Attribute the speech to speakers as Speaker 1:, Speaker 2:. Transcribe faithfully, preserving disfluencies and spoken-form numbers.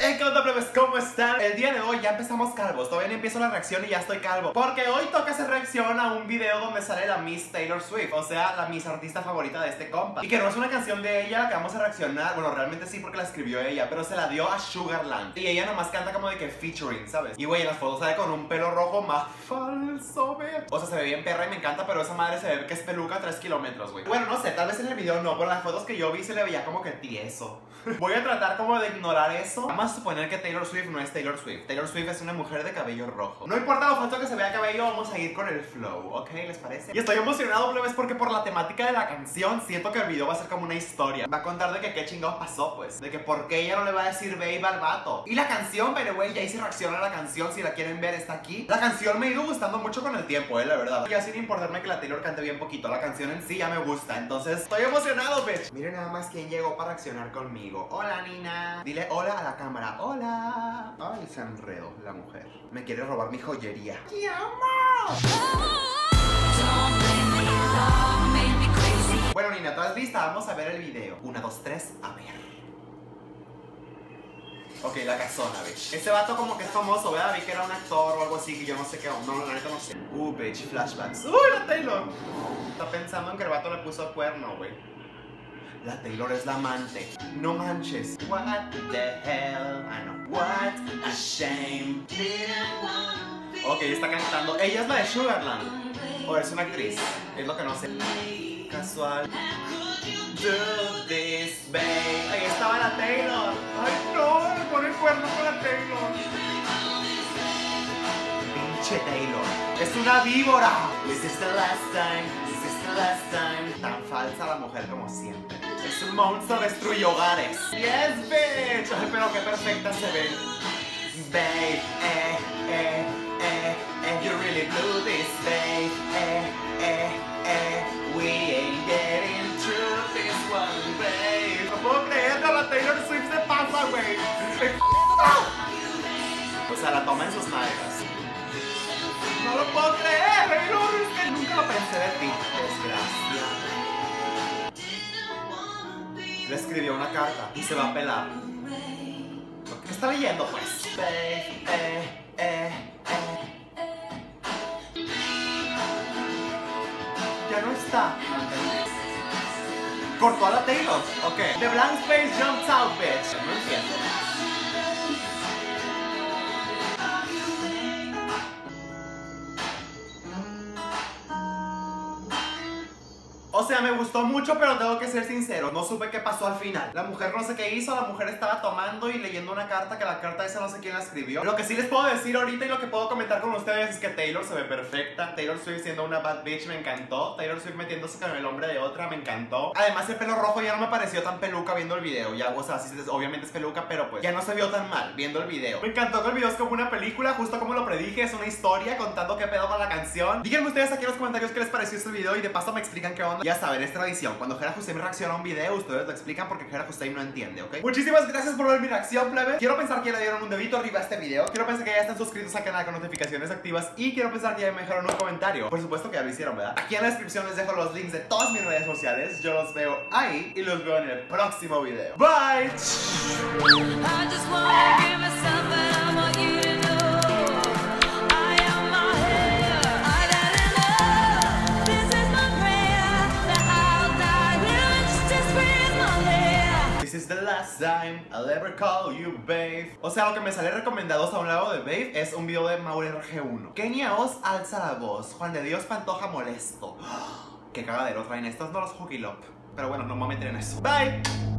Speaker 1: Hey, ¿qué onda, plebes? ¿Cómo están? El día de hoy ya empezamos calvos. Todavía no empiezo la reacción y ya estoy calvo, porque hoy toca hacer reacción a un video donde sale la Miss Taylor Swift, o sea, la Miss artista favorita de este compa. Y que no es una canción de ella la que vamos a reaccionar. Bueno, realmente sí, porque la escribió ella, pero se la dio a Sugarland. Y ella nomás canta como de que featuring, ¿sabes? Y güey, en las fotos sale con un pelo rojo más falso, ve. O sea, se ve bien perra y me encanta, pero esa madre se ve que es peluca a tres kilómetros, güey. Bueno, no sé, tal vez en el video no, pero en las fotos que yo vi se le veía como que tieso. Voy a tratar como de ignorar eso. Vamos a suponer que Taylor Swift no es Taylor Swift. Taylor Swift es una mujer de cabello rojo. No importa lo falso que se vea el cabello, vamos a ir con el flow, ¿ok? ¿Les parece? Y estoy emocionado, plebes, porque por la temática de la canción siento que el video va a ser como una historia. Va a contar de que qué chingados pasó, pues. De que por qué ella no le va a decir babe al vato. Y la canción, by the way, ya hice reacción a la canción. Si la quieren ver, está aquí. La canción me ha ido gustando mucho con el tiempo, eh, la verdad. Ya sin importarme que la Taylor cante bien poquito, la canción en sí ya me gusta. Entonces, estoy emocionado, bitch. Miren nada más quién llegó para reaccionar conmigo. Hola, Nina. Dile hola a la cámara. Hola. Ay, se enredó la mujer. Me quiere robar mi joyería. ¡Te amo! Bueno, Nina, ¿estás lista? Vamos a ver el video. Una, dos, tres, a ver. Ok, la casona, bitch. Este vato como que es famoso, ¿verdad? Vi que era un actor o algo así, que yo no sé qué. No, la neta no sé. Uh, bitch, flashbacks. ¡Uy, la Taylor! Está pensando en que el vato le puso cuerno, güey. La Taylor es la amante. No manches. What the hell? Ah, no. What a shame. Ok, está cantando. Ella es la de Sugarland. O es una actriz. Es lo que no sé. Casual. Do this, babe. Ahí estaba la Taylor. Ay, no, le pone el cuerno con la Taylor. Pinche Taylor. Es una víbora. This is the last time. This is the last time. Tan falsa la mujer como siempre. Es un monstruo, destruye hogares. Yes, bitch. Ay, pero qué perfecta se ve. Babe, eh, eh, eh, eh. You really blew this, babe. Eh, eh, eh. We ain't getting through this one, babe. No puedo creerlo, la Taylor Swift se pasa, güey. O sea, la toma en sus nalgas. No lo puedo creer, Taylor. Es que nunca lo pensé de ti. Desgracia. Le escribió una carta y se va a pelar. ¿Qué está leyendo, pues? Babe, eh, eh, eh. Ya no está. Cortó a la Taylor. Ok. The blank space jumps out, bitch. No entiendo. O sea, me gustó mucho, pero tengo que ser sincero, no supe qué pasó al final. La mujer no sé qué hizo, la mujer estaba tomando y leyendo una carta, que la carta esa no sé quién la escribió. Lo que sí les puedo decir ahorita y lo que puedo comentar con ustedes es que Taylor se ve perfecta. Taylor Swift siendo una bad bitch me encantó. Taylor Swift metiéndose con el hombre de otra me encantó. Además el pelo rojo ya no me pareció tan peluca viendo el video. Ya, o sea, sí, obviamente es peluca, pero pues ya no se vio tan mal viendo el video. Me encantó que el video es como una película, justo como lo predije, es una historia contando qué pedo con la canción. Díganme ustedes aquí en los comentarios qué les pareció este video y de paso me explican qué onda. Ya saben, es tradición. Cuando Jera Hussein reacciona a un video, ustedes lo explican porque Jera Hussein no entiende, ¿ok? Muchísimas gracias por ver mi reacción, plebe. Quiero pensar que le dieron un dedito arriba a este video. Quiero pensar que ya están suscritos al canal con notificaciones activas. Y quiero pensar que ya me dejaron un comentario. Por supuesto que ya lo hicieron, ¿verdad? Aquí en la descripción les dejo los links de todas mis redes sociales. Yo los veo ahí y los veo en el próximo video. Bye. This is the last time I'll ever call you babe. O sea, lo que me sale recomendados a un lado de babe es un video de Maurer G uno. Kenia Oz alza la voz. Juan de Dios Pantoja molesto. Qué cagadero traen estos, no los Hooky Lop. Pero bueno, no me voy a meter en eso. Bye.